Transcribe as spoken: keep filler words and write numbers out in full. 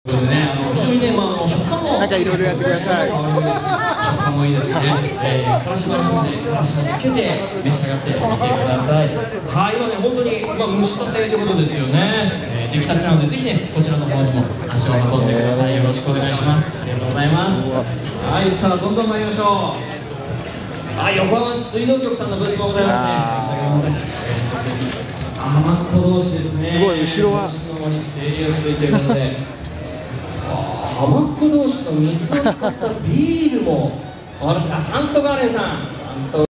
ということでね、あの非常にね、まあ、あの食感もなんかいろいろやってください。 食感もいいですしね、えー、からしもありますね、からしもつけて召し上がってみてください。はい、今ね、本当に、まあ、蒸したてということですよね、えー、出来たてなので、ぜひね、こちらの方にも足を運んでください。よろしくお願いします。ありがとうございます。はい、さあ、どんどん参りましょう。あ、横浜市水道局さんのブースもございますね。申し訳ございません。あまっこ同士ですね。 すごい、後ろはの森清流水ということで。浜っ子同士の水を使ったビールもある。あ、サンクトガーデンさん、サンクト